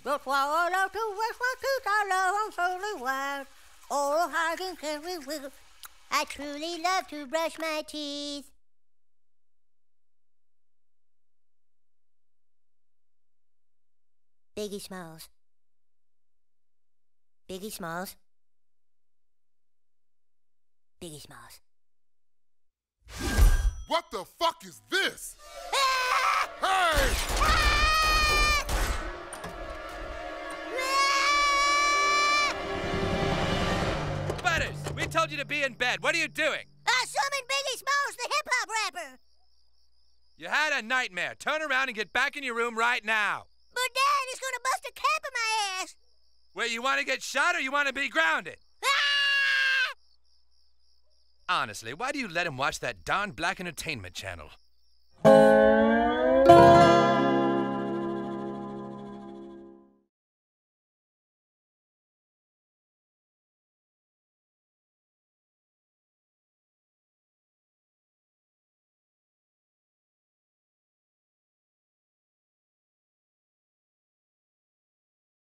That's why I love to brush my teeth. I love them totally wide. Oral hygiene can be wiggle. I truly love to brush my teeth. Biggie Smalls. Biggie Smalls. Biggie Smalls. What the fuck is this? Hey! Butters, we told you to be in bed. What are you doing? I summoned Biggie Smalls, the hip-hop rapper. You had a nightmare. Turn around and get back in your room right now. But Dad is gonna bust a cap in my ass. Wait, you want to get shot or you want to be grounded? Honestly, why do you let him watch that darn black entertainment channel?